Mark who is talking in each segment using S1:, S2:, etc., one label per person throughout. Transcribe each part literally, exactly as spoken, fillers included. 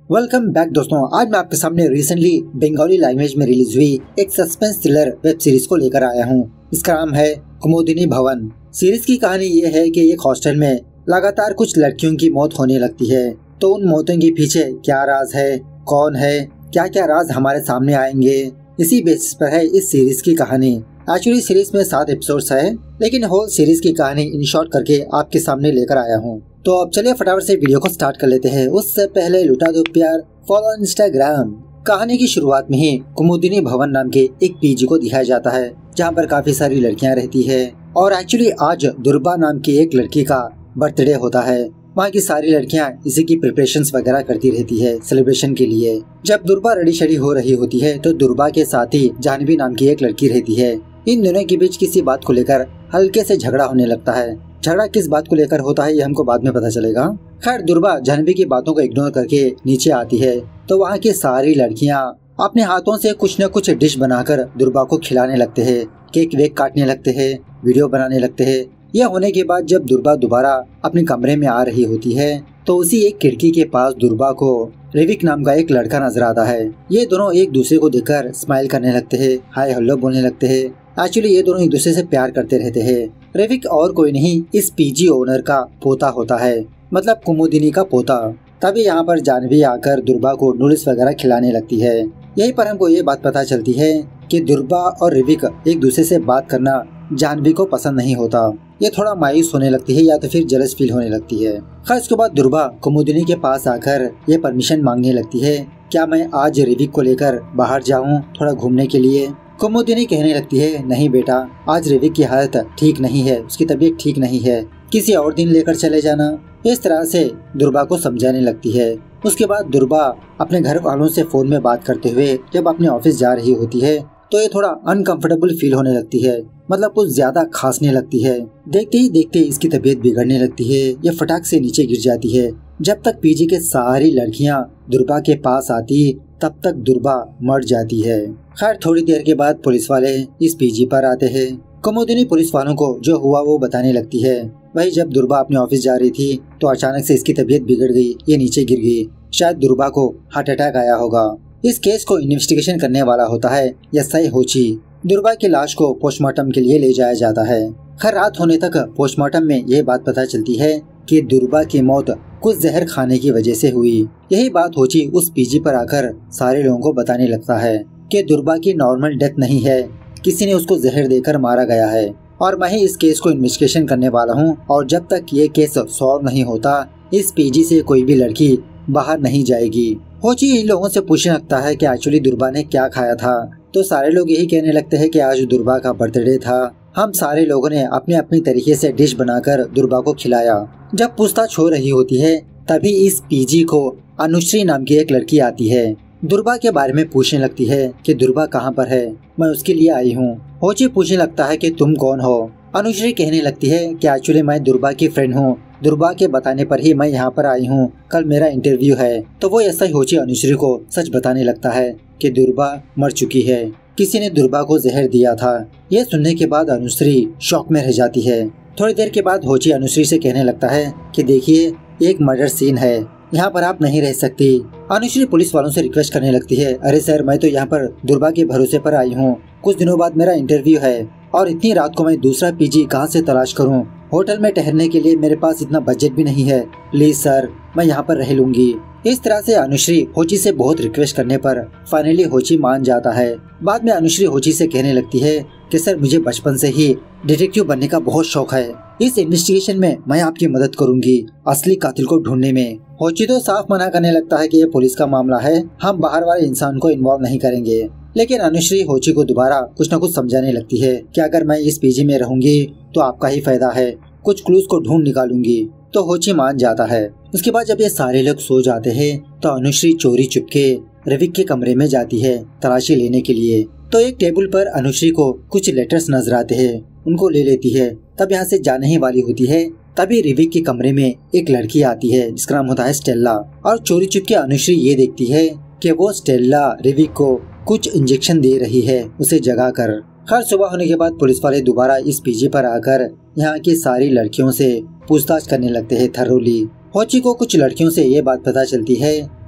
S1: Welcome back दोस्तों। आज मैं आपके सामने रिसेंटली बंगाली लैंग्वेज में रिलीज हुई एक सस्पेंस थ्रिलर वेब सीरीज को लेकर आया हूँ। इसका नाम है कुमुदिनी भवन। सीरीज की कहानी ये है कि एक हॉस्टल में लगातार कुछ लड़कियों की मौत होने लगती है, तो उन मौतों के पीछे क्या राज है, कौन है, क्या क्या राज हमारे सामने आएंगे, इसी बेसिस पर है इस सीरीज की कहानी। एक्चुअली सीरीज में सात एपिसोड्स है, लेकिन होल सीरीज की कहानी इन शॉर्ट करके आपके सामने लेकर आया हूँ। तो अब चलिए फटाफट से वीडियो को स्टार्ट कर लेते हैं। उससे पहले लुटा दो प्यार, फॉलो इंस्टाग्राम। कहानी की शुरुआत में ही कुमुदिनी भवन नाम के एक पीजी को दिखाया जाता है, जहाँ पर काफी सारी लड़कियाँ रहती है। और एक्चुअली आज दुर्बा नाम की एक लड़की का बर्थडे होता है। वहाँ की सारी लड़कियाँ इसी की प्रिपरेशंस वगैरह करती रहती है सेलिब्रेशन के लिए। जब दुर्बा रेडी शेडी हो रही होती है तो दुर्बा के साथ ही जानवी नाम की एक लड़की रहती है। इन दोनों के बीच किसी बात को लेकर हल्के से झगड़ा होने लगता है। झगड़ा किस बात को लेकर होता है ये हमको बाद में पता चलेगा। खैर, दुर्बा जानवी की बातों को इग्नोर करके नीचे आती है तो वहाँ की सारी लड़कियाँ अपने हाथों से कुछ न कुछ डिश बनाकर दुर्बा को खिलाने लगते हैं। केक वेक काटने लगते हैं, वीडियो बनाने लगते हैं। यह होने के बाद जब दुर्बा दोबारा अपने कमरे में आ रही होती है तो उसी एक खिड़की के पास दुर्बा को रेविक नाम का एक लड़का नजर आता है। ये दोनों एक दूसरे को देखकर स्माइल करने लगते हैं, हाय हेलो बोलने लगते हैं। एक्चुअली ये दोनों एक दूसरे से प्यार करते रहते हैं। रेविक और कोई नहीं, इस पीजी ओनर का पोता होता है, मतलब कुमुदिनी का पोता। तभी यहाँ पर जानवी आकर दुर्बा को नूडल्स वगैरह खिलाने लगती है। यहीं पर हमको ये बात पता चलती है कि दुर्बा और रेविक एक दूसरे से बात करना जानवी को पसंद नहीं होता। ये थोड़ा मायूस होने लगती है या तो फिर जेलस फील होने लगती है। खैर, इसके बाद दुर्बा कुमुदिनी के पास आकर ये परमिशन मांगने लगती है, क्या मैं आज रेविक को लेकर बाहर जाऊं थोड़ा घूमने के लिए। कुमुदिनी कहने लगती है, नहीं बेटा, आज रेविक की हालत ठीक नहीं है, उसकी तबीयत ठीक नहीं है, किसी और दिन लेकर चले जाना। इस तरह से दुर्बा को समझाने लगती है। उसके बाद दुर्बा अपने घर वालों से फोन में बात करते हुए जब अपने ऑफिस जा रही होती है तो ये थोड़ा अनकंफर्टेबल फील होने लगती है, मतलब कुछ ज्यादा खांसने लगती है। देखते ही देखते इसकी तबीयत बिगड़ने लगती है, ये फटाक से नीचे गिर जाती है। जब तक पीजी के सारी लड़कियां दुर्बा के पास आती तब तक दुर्बा मर जाती है। खैर, थोड़ी देर के बाद पुलिस वाले इस पीजी पर आते हैं। कुमुदिनी पुलिस वालों को जो हुआ वो बताने लगती है। वही जब दुर्बा अपने ऑफिस जा रही थी तो अचानक से इसकी तबीयत बिगड़ गई, ये नीचे गिर गई। शायद दुर्बा को हार्ट अटैक आया होगा। इस केस को इन्वेस्टिगेशन करने वाला होता है एसआई होची। दुर्बा की लाश को पोस्टमार्टम के लिए ले जाया जाता है। खैर, रात होने तक पोस्टमार्टम में यह बात पता चलती है कि दुर्बा की मौत कुछ जहर खाने की वजह से हुई। यही बात होची उस पीजी पर आकर सारे लोगों को बताने लगता है कि दुर्बा की नॉर्मल डेथ नहीं है, किसी ने उसको जहर देकर मारा गया है और मैं ही इस केस को इन्वेस्टिगेशन करने वाला हूँ। और जब तक ये केस सॉल्व नहीं होता इस पीजी से कोई भी लड़की बाहर नहीं जाएगी। होची इन लोगों से पूछने लगता है कि एक्चुअली दुर्बा ने क्या खाया था, तो सारे लोग यही कहने लगते हैं कि आज दुर्बा का बर्थडे था, हम सारे लोगों ने अपने अपने तरीके से डिश बनाकर दुर्बा को खिलाया। जब पूछताछ हो रही होती है तभी इस पीजी को अनुश्री नाम की एक लड़की आती है। दुर्बा के बारे में पूछने लगती है कि दुर्बा कहाँ पर है, मैं उसके लिए आई हूँ। होची पूछने लगता है कि तुम कौन हो। अनुश्री कहने लगती है कि एक्चुअली मैं दुर्बा की फ्रेंड हूँ, दुर्बा के बताने पर ही मैं यहाँ पर आई हूँ, कल मेरा इंटरव्यू है। तो वो ऐसा ही होची अनुश्री को सच बताने लगता है कि दुर्बा मर चुकी है, किसी ने दुर्बा को जहर दिया था। यह सुनने के बाद अनुश्री शॉक में रह जाती है। थोड़ी देर के बाद होची अनुश्री से कहने लगता है कि देखिए, एक मर्डर सीन है, यहाँ पर आप नहीं रह सकती। अनुश्री पुलिस वालों से रिक्वेस्ट करने लगती है, अरे सर, मैं तो यहाँ पर दुर्बा के भरोसे पर आई हूँ, कुछ दिनों बाद मेरा इंटरव्यू है और इतनी रात को मैं दूसरा पीजी कहाँ से तलाश करूँ, होटल में ठहरने के लिए मेरे पास इतना बजट भी नहीं है, प्लीज सर, मैं यहाँ पर रह लूंगी। इस तरह से अनुश्री होची से बहुत रिक्वेस्ट करने पर फाइनली होची मान जाता है। बाद में अनुश्री होची से कहने लगती है कि सर, मुझे बचपन से ही डिटेक्टिव बनने का बहुत शौक है, इस इन्वेस्टिगेशन में मैं आपकी मदद करूंगी असली कातिल को ढूंढने में। होची तो साफ मना करने लगता है कि ये पुलिस का मामला है, हम बाहर वाले इंसान को इन्वॉल्व नहीं करेंगे। लेकिन अनुश्री होची को दोबारा कुछ न कुछ समझाने लगती है कि अगर मैं इस पीजी में रहूंगी तो आपका ही फायदा है, कुछ क्लूज को ढूंढ निकालूंगी। तो होची मान जाता है। उसके बाद जब ये सारे लोग सो जाते हैं तो अनुश्री चोरी चुपके रेविक के कमरे में जाती है तलाशी लेने के लिए। तो एक टेबल पर अनुश्री को कुछ लेटर्स नजर आते हैं, उनको ले लेती है। तब यहाँ से जाने ही वाली होती है तभी रेविक के कमरे में एक लड़की आती है जिसका नाम होता है स्टेला। और चोरी चुपके अनुश्री ये देखती है कि वो स्टेला रेविक को कुछ इंजेक्शन दे रही है उसे जगा कर। खैर, सुबह होने के बाद पुलिस वाले दोबारा इस पीजी पर आकर यहाँ की सारी लड़कियों से पूछताछ करने लगते हैं थरोली। होची को कुछ लड़कियों से ये बात पता चलती है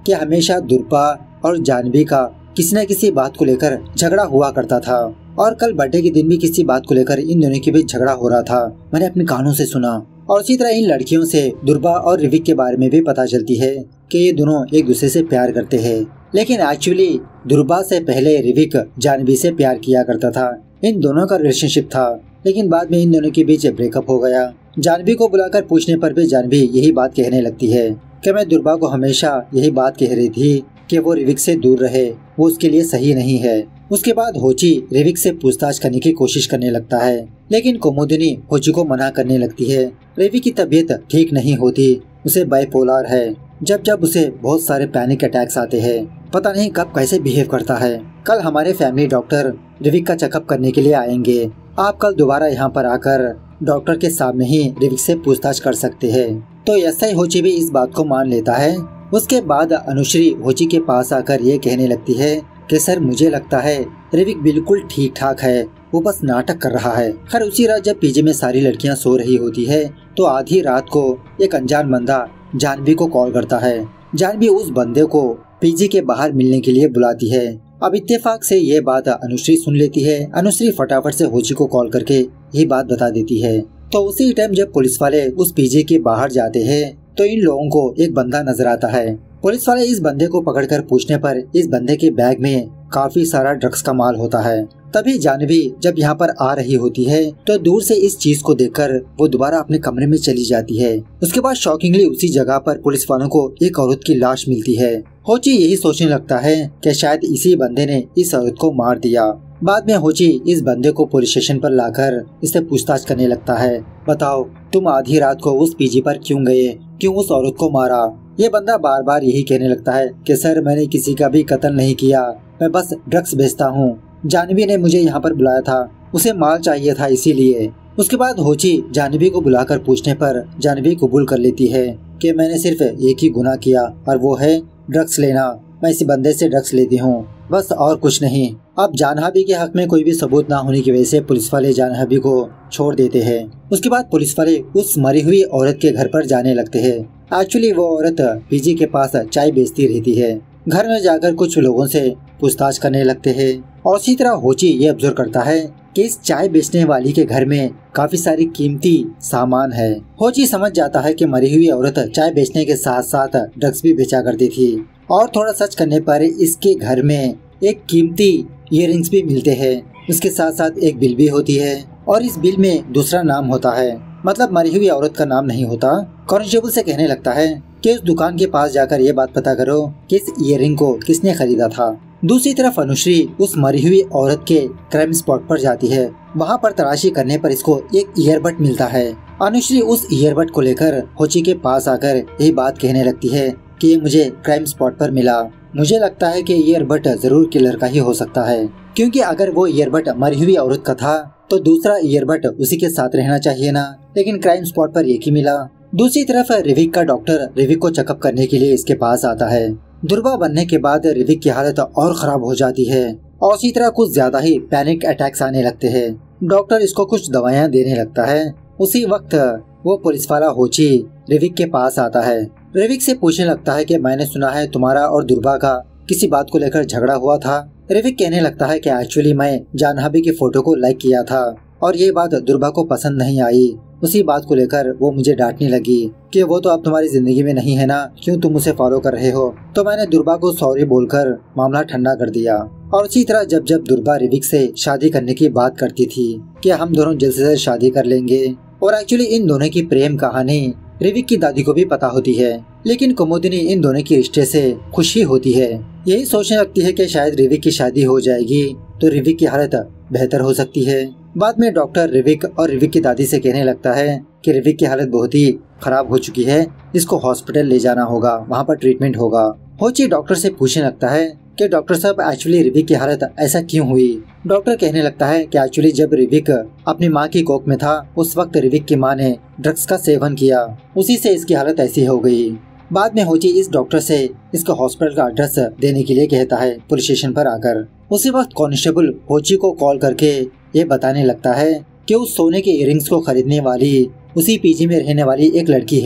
S1: कि हमेशा दुर्गा और जानवी का किसी न किसी बात को लेकर झगड़ा हुआ करता था और कल बर्थडे के दिन भी किसी बात को लेकर इन दोनों के बीच झगड़ा हो रहा था। मैंने अपने कानों से सुना। और इसी तरह इन लड़कियों से दुर्गा और रिविक के बारे में भी पता चलती है कि ये दोनों एक दूसरे से प्यार करते हैं, लेकिन एक्चुअली दुर्गा से पहले रिविक जानवी से प्यार किया करता था। इन दोनों का रिलेशनशिप था, लेकिन बाद में इन दोनों के बीच ब्रेकअप हो गया। जानवी को बुलाकर पूछने पर भी जानवी यही बात कहने लगती है कि मैं दुर्गा को हमेशा यही बात कह रही थी कि वो रिविक से दूर रहे, वो उसके लिए सही नहीं है। उसके बाद होची रिविक से पूछताछ करने की कोशिश करने लगता है, लेकिन कुमुदिनी होची को मना करने लगती है। रिविक की तबीयत ठीक नहीं होती, उसे बाइपोलर है। जब जब उसे बहुत सारे पैनिक अटैक्स आते हैं, पता नहीं कब कैसे बिहेव करता है। कल हमारे फैमिली डॉक्टर रिविक का चेकअप करने के लिए आएंगे। आप कल दोबारा यहाँ पर आकर डॉक्टर के सामने ही रिविक से पूछताछ कर सकते हैं। तो ऐसा ही होची भी इस बात को मान लेता है। उसके बाद अनुश्री होची के पास आकर ये कहने लगती है कि सर मुझे लगता है रिविक बिल्कुल ठीक ठाक है, वो बस नाटक कर रहा है। खैर उसी रात जब पीजी में सारी लड़कियां सो रही होती है तो आधी रात को एक अनजान बंदा जानवी को कॉल करता है। जानवी उस बंदे को पीजी के बाहर मिलने के लिए बुलाती है। अब इत्तेफाक से ये बात अनुश्री सुन लेती है। अनुश्री फटाफट से होची को कॉल करके ये बात बता देती है। तो उसी टाइम जब पुलिस वाले उस पीजी के बाहर जाते हैं तो इन लोगों को एक बंदा नजर आता है। पुलिस वाले इस बंदे को पकड़कर पूछने पर इस बंदे के बैग में काफी सारा ड्रग्स का माल होता है। तभी जानवी जब यहाँ पर आ रही होती है तो दूर से इस चीज को देखकर वो दोबारा अपने कमरे में चली जाती है। उसके बाद शॉकिंगली उसी जगह पर पुलिस वालों को एक औरत की लाश मिलती है। होची यही सोचने लगता है कि शायद इसी बंदे ने इस औरत को मार दिया। बाद में होची इस बंदे को पुलिस स्टेशन पर लाकर इससे पूछताछ करने लगता है। बताओ तुम आधी रात को उस पीजी पर क्यों गए, क्यों उस औरत को मारा? ये बंदा बार बार यही कहने लगता है कि सर मैंने किसी का भी कत्ल नहीं किया, मैं बस ड्रग्स बेचता हूँ। जानवी ने मुझे यहाँ पर बुलाया था, उसे माल चाहिए था इसीलिए। उसके बाद होची जानवी को बुलाकर पूछने पर जानवी कबूल कर लेती है कि मैंने सिर्फ एक ही गुनाह किया और वो है ड्रग्स लेना। मैं इसी बंदे से ड्रग्स लेती हूँ, बस और कुछ नहीं। अब जानवी के हक में कोई भी सबूत ना होने की वजह से पुलिस वाले जानवी को छोड़ देते हैं। उसके बाद पुलिस वाले उस मरी हुई औरत के घर पर जाने लगते हैं। एक्चुअली वो औरत पीजी के पास चाय बेचती रहती है। घर में जाकर कुछ लोगों से पूछताछ करने लगते हैं और इसी तरह होची ये ऑब्जर्व करता है कि इस चाय बेचने वाली के घर में काफी सारी कीमती सामान है। होची समझ जाता है कि मरी हुई औरत चाय बेचने के साथ साथ ड्रग्स भी बेचा करती थी और थोड़ा सर्च करने पर इसके घर में एक कीमती इयररिंग्स भी मिलते हैं। उसके साथ साथ एक बिल भी होती है और इस बिल में दूसरा नाम होता है, मतलब मरी हुई औरत का नाम नहीं होता। कांस्टेबल से कहने लगता है कि उस दुकान के पास जाकर ये बात पता करो कि इस इयररिंग को किसने खरीदा था। दूसरी तरफ अनुश्री उस मरी हुई औरत के क्राइम स्पॉट पर जाती है। वहाँ पर तलाशी करने पर इसको एक ईयरबड मिलता है। अनुश्री उस ईयरबड को लेकर होची के पास आकर यही बात कहने लगती है कि ये मुझे क्राइम स्पॉट पर मिला। मुझे लगता है कि ईयरबड जरूर किलर का ही हो सकता है, क्योंकि अगर वो ईयरबड मरी हुई औरत का था तो दूसरा ईयरबड उसी के साथ रहना चाहिए ना, लेकिन क्राइम स्पॉट पर एक ही मिला। दूसरी तरफ रिविक का डॉक्टर रिविक को चेकअप करने के लिए इसके पास आता है। दुर्गा बनने के बाद रिविक की हालत और खराब हो जाती है और इसी तरह कुछ ज्यादा ही पैनिक अटैक्स आने लगते हैं। डॉक्टर इसको कुछ दवाइयाँ देने लगता है। उसी वक्त वो पुलिस वाला होची रिविक के पास आता है। रिविक से पूछने लगता है कि मैंने सुना है तुम्हारा और दुर्गा का किसी बात को लेकर झगड़ा हुआ था। रिविक कहने लगता है कि एक्चुअली मैं जानवी की फोटो को लाइक किया था और ये बात दुर्गा को पसंद नहीं आई। उसी बात को लेकर वो मुझे डांटने लगी कि वो तो अब तुम्हारी जिंदगी में नहीं है ना, क्यों तुम उसे फॉलो कर रहे हो। तो मैंने दुर्गा को सॉरी बोलकर मामला ठंडा कर दिया। और इसी तरह जब जब दुर्गा रिविक से शादी करने की बात करती थी कि हम दोनों जल्द से जल्द शादी कर लेंगे, और एक्चुअली इन दोनों की प्रेम कहानी रिविक की दादी को भी पता होती है, लेकिन कुमुदिनी इन दोनों के रिश्ते से खुशी होती है। यही सोचने लगती है कि शायद रिविक की शादी हो जाएगी तो रिविक की हालत बेहतर हो सकती है। बाद में डॉक्टर रिविक और रिविक की दादी से कहने लगता है कि रिविक की हालत बहुत ही खराब हो चुकी है, इसको हॉस्पिटल ले जाना होगा, वहाँ पर ट्रीटमेंट होगा। होची डॉक्टर से पूछने लगता है कि डॉक्टर साहब एक्चुअली रिविक की हालत ऐसा क्यों हुई। डॉक्टर कहने लगता है कि एक्चुअली जब रिविक अपनी माँ की कोख में था उस वक्त रिविक की माँ ने ड्रग्स का सेवन किया, उसी से इसकी हालत ऐसी हो गई। बाद में होची इस डॉक्टर से इसका हॉस्पिटल का एड्रेस देने के लिए कहता है पुलिस स्टेशन पर आकर। उसी वक्त कांस्टेबल होची को कॉल करके ये बताने लगता है कि उस सोने के इयररिंग्स को खरीदने वाली उसी पीजी में रहने वाली एक लड़की है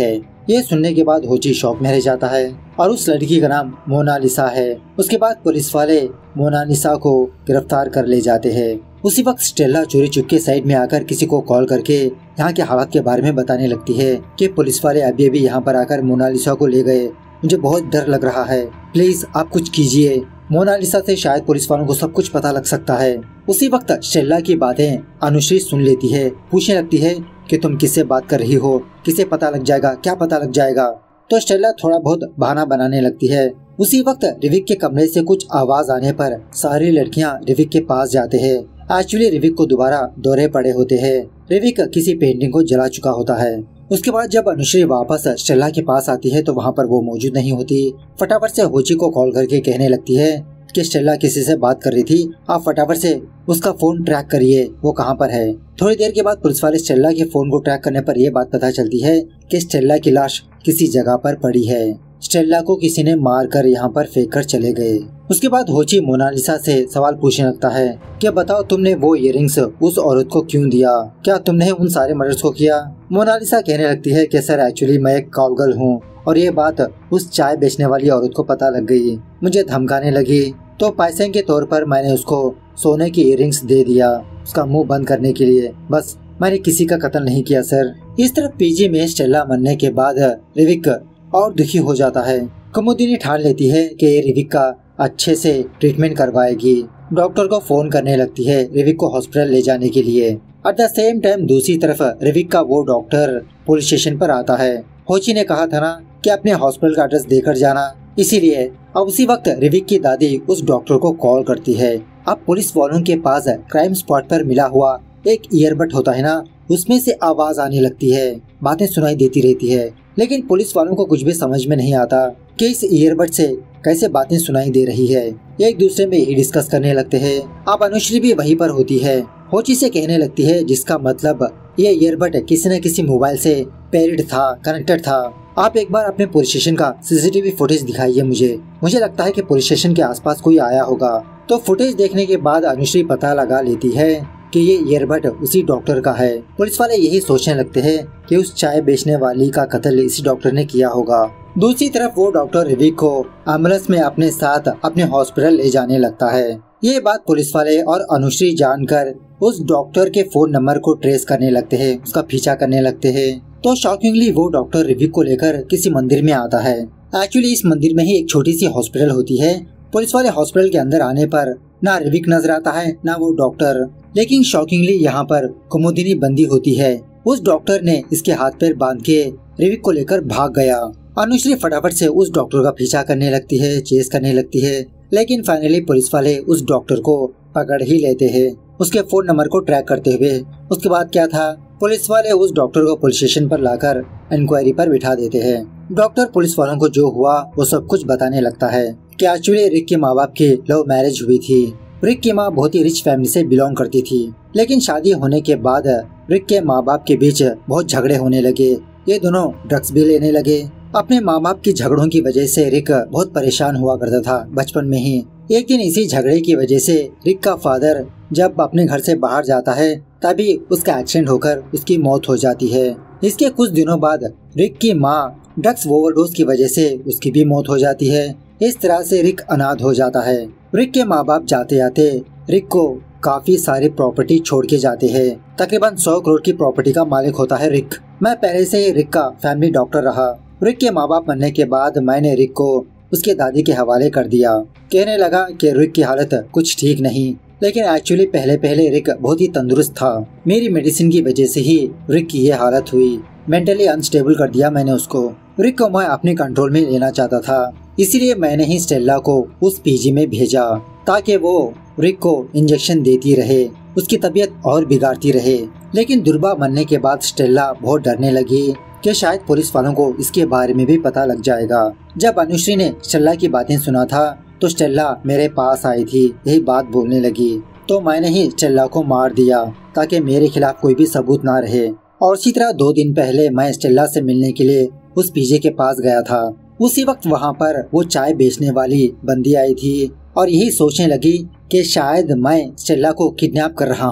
S1: ये सुनने के बाद होची शॉक में रह जाता है और उस लड़की का नाम मोनालिसा है। उसके बाद पुलिस वाले मोनालिसा को गिरफ्तार कर ले जाते हैं। उसी वक्त स्टेला चोरी चुपके साइड में आकर किसी को कॉल करके यहाँ के हालात के बारे में बताने लगती है कि पुलिस वाले अभी अभी यहाँ पर आकर मोनालिसा को ले गए, मुझे बहुत डर लग रहा है, प्लीज आप कुछ कीजिए। मोनालिसा से शायद पुलिस वालों को सब कुछ पता लग सकता है। उसी वक्त स्टेला की बातें अनुश्री सुन लेती है, पूछने लगती है कि तुम किससे बात कर रही हो, किसे पता लग जाएगा, क्या पता लग जाएगा। तो स्टेला थोड़ा बहुत बहाना बनाने लगती है। उसी वक्त रिविक के कमरे से कुछ आवाज आने पर सारी लड़कियां रिविक के पास जाते हैं। एक्चुअली रिविक को दोबारा दौरे पड़े होते हैं। रिविक किसी पेंटिंग को जला चुका होता है। उसके बाद जब अनुश्री वापस स्टेला के पास आती है तो वहाँ पर वो मौजूद नहीं होती। फटाफट से होची को कॉल करके कहने लगती है कि स्टेला किसी से बात कर रही थी, आप फटाफट से उसका फोन ट्रैक करिए, वो कहाँ पर है। थोड़ी देर के बाद पुलिस वाले स्टेला के फोन को ट्रैक करने पर यह बात पता चलती है कि स्टेला की लाश किसी जगह पर पड़ी है। स्टेला को किसी ने मार कर यहाँ पर फेंक कर चले गए। उसके बाद होची मोनालिसा से सवाल पूछने लगता है कि बताओ तुमने वो इयररिंग्स उस औरत को क्यों दिया, क्या तुमने उन सारे मर्डर्स को किया। मोनालिसा कहने लगती है कि सर एक्चुअली मैं एक कॉल गर्ल हूँ और ये बात उस चाय बेचने वाली औरत को पता लग गई, मुझे धमकाने लगी, तो पैसे के तौर पर मैंने उसको सोने की इयररिंग्स दे दिया उसका मुंह बंद करने के लिए, बस मैंने किसी का कत्ल नहीं किया सर। इस तरफ पीजी में स्टेला मरने के बाद रिविक और दुखी हो जाता है। कुमुदिनी ठान लेती है कि रिविक का अच्छे से ट्रीटमेंट करवाएगी। डॉक्टर को फोन करने लगती है रिविक को हॉस्पिटल ले जाने के लिए। एट द सेम टाइम दूसरी तरफ रिविक का वो डॉक्टर पुलिस स्टेशन पर आता है। होची ने कहा था ना कि अपने हॉस्पिटल का एड्रेस देकर जाना, इसीलिए अब उसी वक्त रिविक की दादी उस डॉक्टर को कॉल करती है। अब पुलिस वालों के पास क्राइम स्पॉट पर मिला हुआ एक ईयरबड होता है ना, उसमें से आवाज आने लगती है, बातें सुनाई देती रहती है, लेकिन पुलिस वालों को कुछ भी समझ में नहीं आता कि इस ईयरबड से कैसे बातें सुनाई दे रही है। एक दूसरे में ही डिस्कस करने लगते हैं। अब अनुश्री भी वहीं पर होती है। होची से कहने लगती है जिसका मतलब ये ईयरबड किसी न किसी मोबाइल से पेरिड था, कनेक्टेड था। आप एक बार अपने पुलिस स्टेशन का सीसीटीवी फुटेज दिखाइए मुझे मुझे लगता है कि पुलिस स्टेशन के आसपास कोई आया होगा। तो फुटेज देखने के बाद अनुश्री पता लगा लेती है कि ये ईयरबड उसी डॉक्टर का है। पुलिस वाले यही सोचने लगते हैं कि उस चाय बेचने वाली का कत्ल इसी डॉक्टर ने किया होगा। दूसरी तरफ वो डॉक्टर रिविक को एम्बुलेंस में अपने साथ अपने हॉस्पिटल ले जाने लगता है। ये बात पुलिस वाले और अनुश्री जानकर उस डॉक्टर के फोन नंबर को ट्रेस करने लगते हैं, उसका पीछा करने लगते हैं। तो शॉकिंगली वो डॉक्टर रिविक को लेकर किसी मंदिर में आता है। एक्चुअली इस मंदिर में ही एक छोटी सी हॉस्पिटल होती है। पुलिस वाले हॉस्पिटल के अंदर आने पर ना रिविक नजर आता है ना वो डॉक्टर, लेकिन शॉकिंगली यहाँ पर कुमुदिनी बंदी होती है। उस डॉक्टर ने इसके हाथ पैर बांध के रिविक को लेकर भाग गया। अनुश्री फटाफट से उस डॉक्टर का पीछा करने लगती है, चेस करने लगती है, लेकिन फाइनली पुलिस वाले उस डॉक्टर को पकड़ ही लेते हैं, उसके फोन नंबर को ट्रैक करते हुए। उसके बाद क्या था, पुलिस वाले उस डॉक्टर को पुलिस स्टेशन पर लाकर इंक्वायरी पर बिठा देते हैं। डॉक्टर पुलिस वालों को जो हुआ वो सब कुछ बताने लगता है कि एक्चुअली रिक के माँ बाप की लव मैरिज हुई थी। रिक की माँ बहुत ही रिच फैमिली से बिलोंग करती थी, लेकिन शादी होने के बाद रिक के माँ बाप के बीच बहुत झगड़े होने लगे। ये दोनों ड्रग्स भी लेने लगे। अपने माँ बाप की झगड़ों की वजह से रिक बहुत परेशान हुआ करता था बचपन में ही। एक दिन इसी झगड़े की वजह से रिक का फादर जब अपने घर से बाहर जाता है तभी उसका एक्सीडेंट होकर उसकी मौत हो जाती है। इसके कुछ दिनों बाद रिक की माँ ड्रग्स ओवरडोज की वजह से उसकी भी मौत हो जाती है। इस तरह से रिक अनाथ हो जाता है। रिक के माँ बाप जाते जाते रिक को काफी सारी प्रॉपर्टी छोड़ के जाते हैं। तकरीबन सौ करोड़ की प्रॉपर्टी का मालिक होता है रिक। मैं पहले से ही रिक का फैमिली डॉक्टर रहा। रिक के माँ बाप मरने के बाद मैंने रिक को उसके दादी के हवाले कर दिया। कहने लगा कि रिक की हालत कुछ ठीक नहीं, लेकिन एक्चुअली पहले पहले रिक बहुत ही तंदुरुस्त था। मेरी मेडिसिन की वजह से ही रिक की ये हालत हुई। मेंटली अनस्टेबल कर दिया मैंने उसको। रिक को मैं अपने कंट्रोल में लेना चाहता था, इसीलिए मैंने ही स्टेला को उस पीजी में भेजा ताकि वो रिक को इंजेक्शन देती रहे, उसकी तबीयत और बिगाड़ती रहे। लेकिन दुर्बा मरने के बाद स्टेला बहुत डरने लगी कि शायद पुलिस वालों को इसके बारे में भी पता लग जाएगा। जब अनुश्री ने स्टेला की बातें सुना था तो स्टेला मेरे पास आई थी, यही बात बोलने लगी। तो मैंने ही स्टेला को मार दिया ताकि मेरे खिलाफ कोई भी सबूत ना रहे। और इसी तरह दो दिन पहले मैं स्टेला से मिलने के लिए उस पीजे के पास गया था। उसी वक्त वहाँ पर वो चाय बेचने वाली बंदी आई थी और यही सोचने लगी कि शायद मैं स्टेला को किडनैप कर रहा हूँ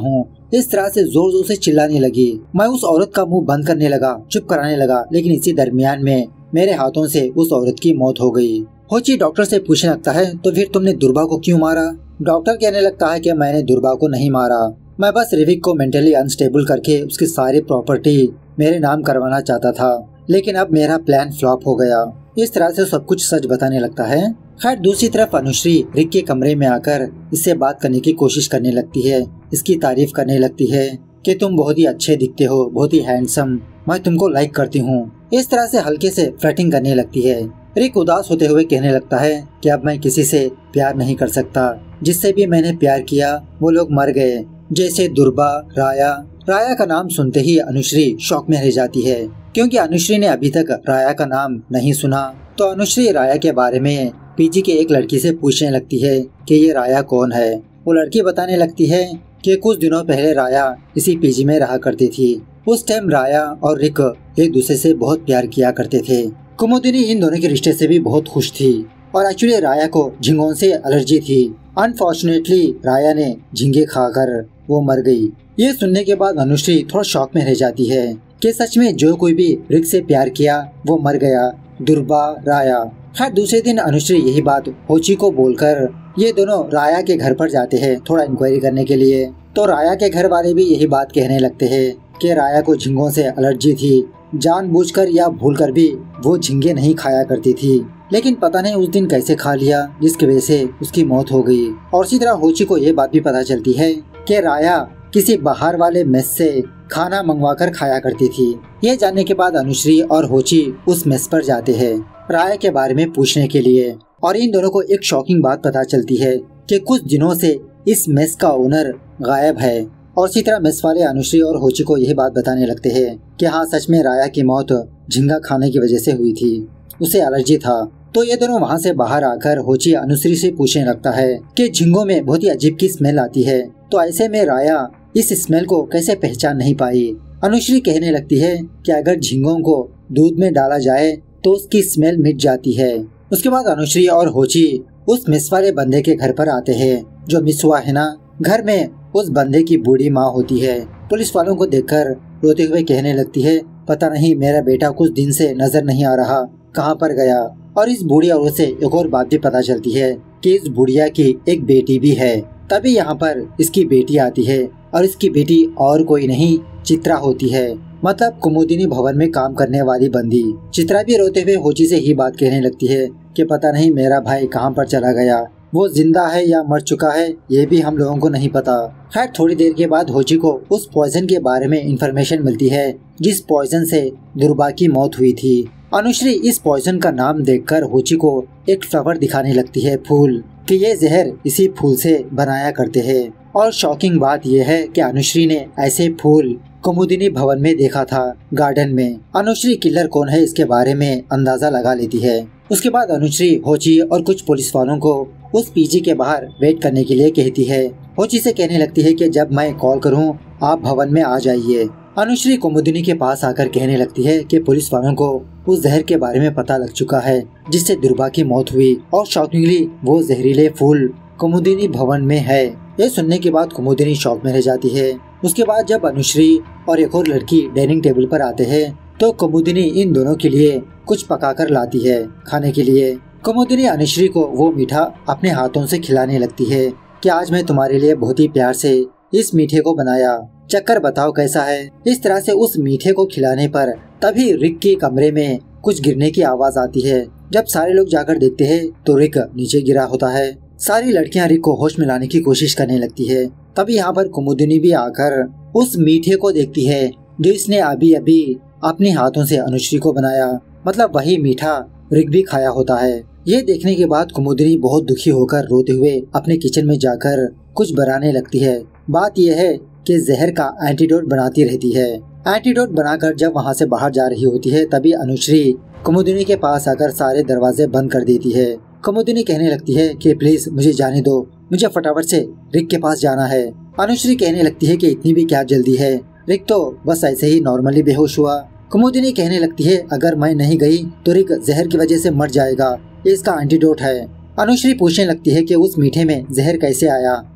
S1: इस तरह से जोर जोर से चिल्लाने लगी। मैं उस औरत का मुंह बंद करने लगा, चुप कराने लगा, लेकिन इसी दरमियान में मेरे हाथों से उस औरत की मौत हो गई। होची डॉक्टर से पूछने लगता है, तो फिर तुमने दुर्बा को क्यों मारा? डॉक्टर कहने लगता है कि मैंने दुर्बा को नहीं मारा, मैं बस रिविक को मेंटली अनस्टेबल करके उसकी सारी प्रॉपर्टी मेरे नाम करवाना चाहता था, लेकिन अब मेरा प्लान फ्लॉप हो गया। इस तरह से सब कुछ सच बताने लगता है। खैर दूसरी तरफ अनुश्री रिक के कमरे में आकर इससे बात करने की कोशिश करने लगती है, इसकी तारीफ करने लगती है कि तुम बहुत ही अच्छे दिखते हो, बहुत ही हैंडसम, मैं तुमको लाइक करती हूँ। इस तरह से हल्के से फ्लर्टिंग करने लगती है। रिक उदास होते हुए कहने लगता है कि अब मैं किसी से प्यार नहीं कर सकता, जिससे भी मैंने प्यार किया वो लोग मर गए, जैसे दुर्बा, राया। राया का नाम सुनते ही अनुश्री शॉक में रह जाती है, क्योंकि अनुश्री ने अभी तक राया का नाम नहीं सुना। तो अनुश्री राया के बारे में पीजी के एक लड़की से पूछने लगती है कि ये राया कौन है। वो लड़की बताने लगती है कि कुछ दिनों पहले राया इसी पीजी में रहा करती थी। उस टाइम राया और रिक एक दूसरे से बहुत प्यार किया करते थे। कुमुदिनी इन दोनों के रिश्ते से भी बहुत खुश थी और एक्चुअली राया को झींगों से एलर्जी थी। अनफॉर्चुनेटली राया ने झींगे खाकर वो मर गई। ये सुनने के बाद अनुश्री थोड़ा शॉक में रह जाती है कि सच में जो कोई भी रिक से प्यार किया वो मर गया, दुर्बा, राया। खैर दूसरे दिन अनुश्री यही बात होची को बोलकर ये दोनों राया के घर पर जाते हैं थोड़ा इंक्वायरी करने के लिए। तो राया के घर वाले भी यही बात कहने लगते हैं कि राया को झींगों से एलर्जी थी, जानबूझकर या भूलकर भी वो झींगे नहीं खाया करती थी, लेकिन पता नहीं उस दिन कैसे खा लिया जिसकी वजह से उसकी मौत हो गई। और इसी तरह होची को ये बात भी पता चलती है कि राया किसी बाहर वाले मेस से खाना मंगवाकर खाया करती थी। ये जानने के बाद अनुश्री और होची उस मेस पर जाते हैं राया के बारे में पूछने के लिए, और इन दोनों को एक शॉकिंग बात पता चलती है कि कुछ दिनों से इस मेस का ओनर गायब है। और इसी तरह मेस वाले अनुश्री और होची को यही बात बताने लगते हैं कि हाँ सच में राया की मौत झींगा खाने की वजह से हुई थी, उसे एलर्जी था। तो ये दोनों वहाँ से बाहर आकर होची अनुश्री से पूछने लगता है कि झींगों में बहुत ही अजीब की स्मेल आती है, तो ऐसे में राया इस स्मेल को कैसे पहचान नहीं पाई। अनुश्री कहने लगती है कि अगर झींगों को दूध में डाला जाए तो उसकी स्मेल मिट जाती है। उसके बाद अनुश्री और होची उस मिस वाले बंदे के घर पर आते हैं जो मिस हुआ है ना। घर में उस बंदे की बूढ़ी माँ होती है। पुलिस वालों को देखकर रोते हुए कहने लगती है, पता नहीं मेरा बेटा कुछ दिन से नजर नहीं आ रहा, कहाँ पर गया। और इस बूढ़ी औरत से एक और बात भी पता चलती है कि इस बुढ़िया की एक बेटी भी है। तभी यहाँ पर इसकी बेटी आती है और इसकी बेटी और कोई नहीं चित्रा होती है, मतलब कुमुदिनी भवन में काम करने वाली बंदी। चित्रा भी रोते हुए होची से ही बात कहने लगती है कि पता नहीं मेरा भाई कहाँ पर चला गया, वो जिंदा है या मर चुका है ये भी हम लोगों को नहीं पता। खैर थोड़ी देर के बाद होची को उस पॉइजन के बारे में इंफॉर्मेशन मिलती है जिस पॉइजन से दुर्बा की मौत हुई थी। अनुश्री इस पॉइजन का नाम देखकर होची को एक फ्लावर दिखाने लगती है, फूल, कि ये जहर इसी फूल से बनाया करते हैं। और शॉकिंग बात यह है कि अनुश्री ने ऐसे फूल कुमुदिनी भवन में देखा था, गार्डन में। अनुश्री किलर कौन है इसके बारे में अंदाजा लगा लेती है। उसके बाद अनुश्री होची और कुछ पुलिस वालों को उस पीजी के बाहर वेट करने के लिए कहती है। होची से कहने लगती है कि जब मैं कॉल करूं आप भवन में आ जाइए। अनुश्री कुमुदिनी के पास आकर कहने लगती है कि पुलिस वालों को उस जहर के बारे में पता लग चुका है जिससे दुर्बा की मौत हुई, और शॉकिंगली वो जहरीले फूल कुमुदिनी भवन में है। ये सुनने के बाद कुमुदिनी शॉक में रह जाती है। उसके बाद जब अनुश्री और एक और लड़की डाइनिंग टेबल पर आते हैं तो कुमुदिनी इन दोनों के लिए कुछ पकाकर लाती है खाने के लिए। कुमुदिनी अनुश्री को वो मीठा अपने हाथों से खिलाने लगती है कि आज मैं तुम्हारे लिए बहुत ही प्यार से इस मीठे को बनाया, चक्कर बताओ कैसा है। इस तरह से उस मीठे को खिलाने पर तभी रिक के कमरे में कुछ गिरने की आवाज आती है। जब सारे लोग जाकर देखते हैं तो रिक नीचे गिरा होता है। सारी लड़कियां रिक को होश में लाने की कोशिश करने लगती है। तभी यहाँ पर कुमुदिनी भी आकर उस मीठे को देखती है जो इसने अभी अभी अपने हाथों से अनुश्री को बनाया, मतलब वही मीठा रिक भी खाया होता है। ये देखने के बाद कुमुदिनी बहुत दुखी होकर रोते हुए अपने किचन में जाकर कुछ बनाने लगती है। बात यह है कि जहर का एंटीडोट बनाती रहती है। एंटीडोट बनाकर जब वहाँ से बाहर जा रही होती है तभी अनुश्री कुमुदिनी के पास आकर सारे दरवाजे बंद कर देती है। कुमुदिनी कहने लगती है कि प्लीज मुझे जाने दो, मुझे फटाफट से रिक के पास जाना है। अनुश्री कहने लगती है कि इतनी भी क्या जल्दी है, रिक तो बस ऐसे ही नॉर्मली बेहोश हुआ। कुमुदिनी कहने लगती है अगर मैं नहीं गई तो रिक जहर की वजह से मर जाएगा, ये इसका एंटीडोट है। अनुश्री पूछने लगती है कि उस मीठे में जहर कैसे आया।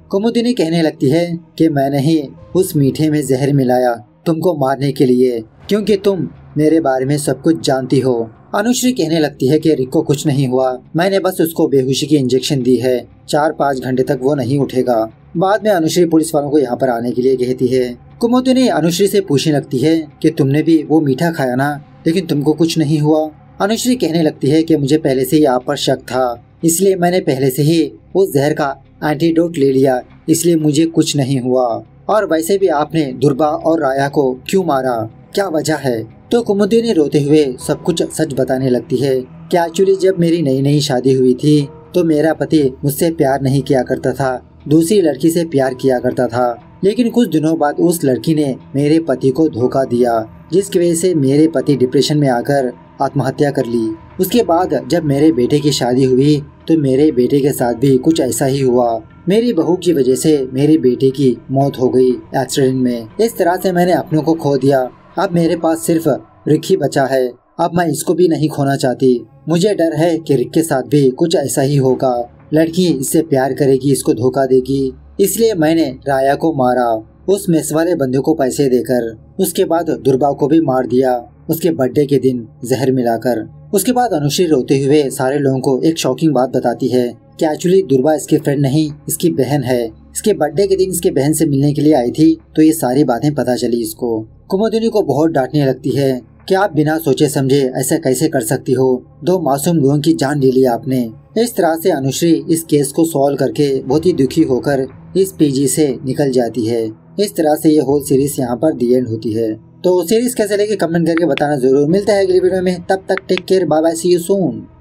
S1: कुमुदिनी कहने लगती है कि मैंने ही उस मीठे में जहर मिलाया तुमको मारने के लिए, क्योंकि तुम मेरे बारे में सब कुछ जानती हो। अनुश्री कहने लगती है कि रिक को कुछ नहीं हुआ, मैंने बस उसको बेहोशी की इंजेक्शन दी है, चार पाँच घंटे तक वो नहीं उठेगा। बाद में अनुश्री पुलिस वालों को यहाँ पर आने के लिए कहती है। कुमुदिनी अनुश्री से पूछने लगती है कि तुमने भी वो मीठा खाया ना, लेकिन तुमको कुछ नहीं हुआ। अनुश्री कहने लगती है कि मुझे पहले से ही आप पर शक था, इसलिए मैंने पहले से ही उस जहर का एंटीडोट ले लिया, इसलिए मुझे कुछ नहीं हुआ। और वैसे भी आपने दुर्बा और राया को क्यों मारा, क्या वजह है? तो कुमुदिनी रोते हुए सब कुछ सच बताने लगती है कि एक्चुअली जब मेरी नई नई शादी हुई थी तो मेरा पति मुझसे प्यार नहीं किया करता था, दूसरी लड़की से प्यार किया करता था। लेकिन कुछ दिनों बाद उस लड़की ने मेरे पति को धोखा दिया, जिसकी वजह से मेरे पति डिप्रेशन में आकर आत्महत्या कर ली। उसके बाद जब मेरे बेटे की शादी हुई तो मेरे बेटे के साथ भी कुछ ऐसा ही हुआ। मेरी बहू की वजह से मेरे बेटे की मौत हो गई एक्सीडेंट में। इस तरह से मैंने अपनों को खो दिया। अब मेरे पास सिर्फ रिक ही बचा है, अब मैं इसको भी नहीं खोना चाहती। मुझे डर है कि रिक के साथ भी कुछ ऐसा ही होगा, लड़की इससे प्यार करेगी, इसको धोखा देगी, इसलिए मैंने राया को मारा उस मेस वाले बंदे को पैसे देकर। उसके बाद दुर्बा को भी मार दिया उसके बर्थडे के दिन जहर मिलाकर। उसके बाद अनुश्री रोते हुए सारे लोगों को एक शॉकिंग बात बताती है कि एक्चुअली दुर्बा इसकी फ्रेंड नहीं, इसकी बहन है। इसके बर्थडे के दिन इसके बहन से मिलने के लिए आई थी, तो ये सारी बातें पता चली इसको। कुमुदिनी को बहुत डांटने लगती है कि आप बिना सोचे समझे ऐसा कैसे कर सकती हो, दो मासूम लोगों की जान ले ली आपने। इस तरह से अनुश्री इस केस को सॉल्व करके बहुत ही दुखी होकर इस पीजी से निकल जाती है। इस तरह से ये होल सीरीज यहाँ पर दी एंड होती है। तो सीरीज कैसे लगी कमेंट करके बताना जरूर। मिलता है अगली वीडियो में, तब तक take care, bye bye, see you soon.